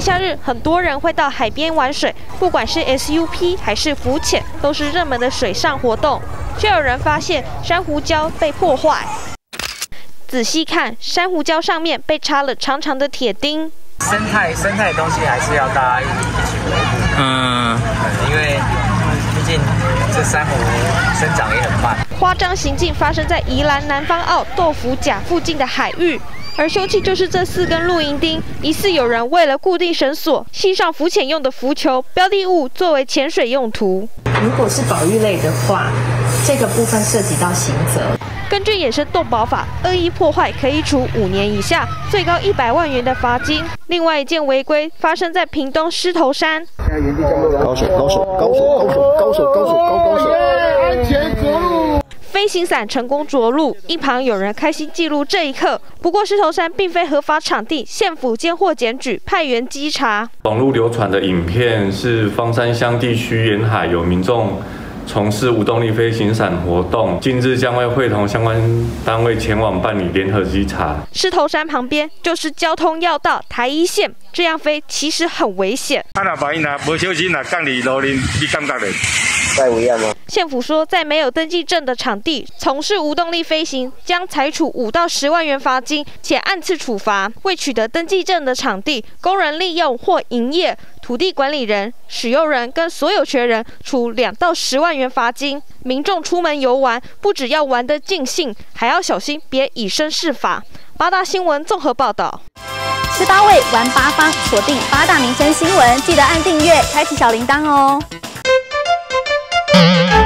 夏日，很多人会到海边玩水，不管是 SUP 还是浮潜，都是热门的水上活动。却有人发现珊瑚礁被破坏。仔细看，珊瑚礁上面被插了长长的铁钉。 生态的东西还是要大家一起维护。因为毕竟这珊瑚生长也很慢。 夸张行径发生在宜兰南方澳豆腐甲附近的海域。 而凶器就是这4根露营钉，疑似有人为了固定绳索，系上浮潜用的浮球，标的物作为潜水用途。 如果是保育类的话，这个部分涉及到刑责。 根据野生动保法，恶意破坏可以处5年以下，最高100万元的罚金。另外一件违规发生在屏东狮头山。 高手，安全着陆。 飞行伞成功着陆，一旁有人开心记录这一刻。不过狮头山并非合法场地，县府接获检举，派员稽查。 网络流传的影片是方山乡地区沿海有民众从事无动力飞行伞活动，近日将会会同相关单位前往办理联合稽查。 狮头山旁边就是交通要道台一线，这样飞其实很危险。 无小心降离路面，你感觉嘞？ 太危险吗？ 县府说，在没有登记证的场地从事无动力飞行，将裁处5到10万元罚金，且按次处罚。未取得登记证的场地，工人利用或营业，土地管理人、使用人跟所有权人处2到10万元罚金。民众出门游玩，不只要玩得尽兴，还要小心别以身试法。8大新闻综合报道。 18位玩8方，锁定8大民生新闻，记得按订阅，开启小铃铛哦。